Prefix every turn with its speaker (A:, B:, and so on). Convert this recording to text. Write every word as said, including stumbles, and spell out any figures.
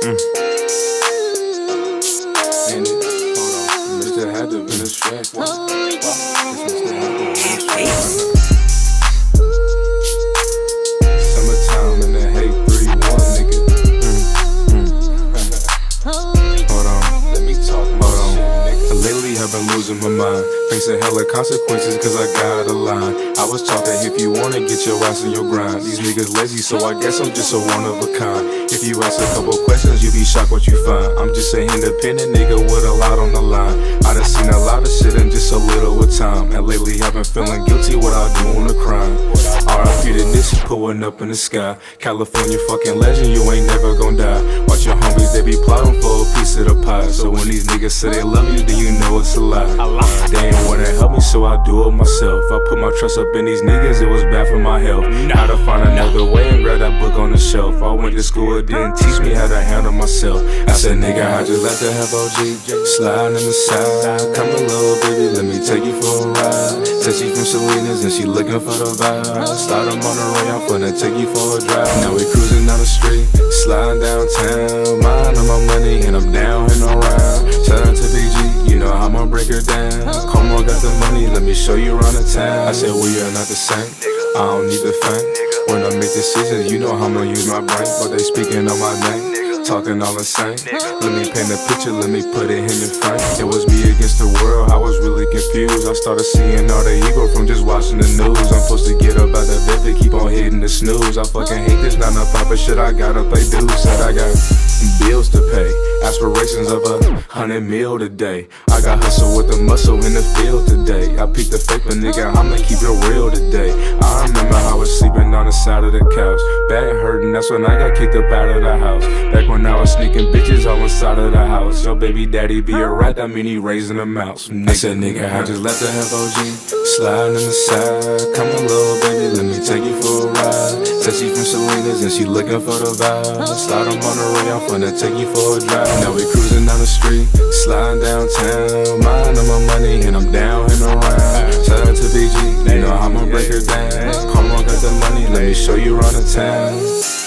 A: Mm. And it, hold on, Mister had to be a track. Mister had to be a track. Summertime in the hate three one, nigga. Mm. Mm. Hold on, let me talk my shit, nigga. Lately I've been losing my mind, facing hella consequences cause I got a line. I was taught that if you wanna get your ass in your grind, these niggas lazy, so I guess I'm just a one of a kind. If you ask a couple questions, you be shocked what you find. I'm just an independent nigga with a lot on the line. I done seen a lot of shit in just a little of time, and lately I've been feeling guilty without doing a crime. R I P to this, pulling up in the sky. California fucking legend, you ain't never gon' die. Watch your homies, they be plotting for a piece of the pie. So when these niggas say they love you, then you know it's a lie. They ain't wanna help me, so I do it myself. I put my trust up in these niggas, it was bad for my health. How to find another way and grab that book on the shelf. I went to school, it didn't teach me how to handle myself. I said, nigga, I just like to have O G slide in the side. Come a little baby, let me take you for a ride. Said she from Salinas and she looking for the vibe. Start them on the way, I'm finna take you for a drive. Now we cruising down the street, sliding downtown. Mind on my money and I'm down and around. Shout out to B G, you know I'ma break her down. Come on, got the money, let me show you around the town. I said we are not the same, I don't need the fame. When I make decisions, you know I'ma use my brain. But they speaking on my name, talking all the same. Let me paint a picture, let me put it in the frame. It was me against the world, I was really confused. I started seeing all the ego from just watching the news. I'm supposed to get up out the bed, but keep on hitting the snooze. I fucking hate this nine to five, but shit, I gotta pay dues. Said I got bills to pay, aspirations of a hundred mil today. I got hustle with the muscle in the field today. I peaked the fake, but nigga, I'ma keep it real today. I remember I was sleeping on the side of the couch, back hurting, that's when I got kicked up out of the house. Back when I was sneaking bitches on the side of the house. Your baby daddy be a rat, that mean he raising a mouse. I said, nigga, I just left to have O G sliding in the side. Come on, little baby, let me take you for a ride. Said she from Salinas and she looking for the vibe. Slide them on the way, I'm finna take you for a drive. Now we cruising down the street, sliding downtown. Mind on my money and I'm down and around. Shout out to B G, you know I'ma break her down. Come on, got the money, let me show you around the town.